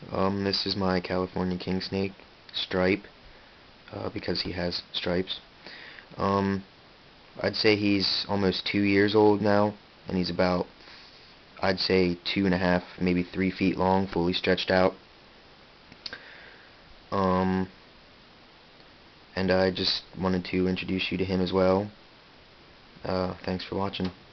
This is my California king snake, Stripe, because he has stripes. Um, I'd say he's almost 2 years old now, and he's about, I'd say, 2.5, maybe 3 feet long, fully stretched out. Um, and I just wanted to introduce you to him as well. Thanks for watching.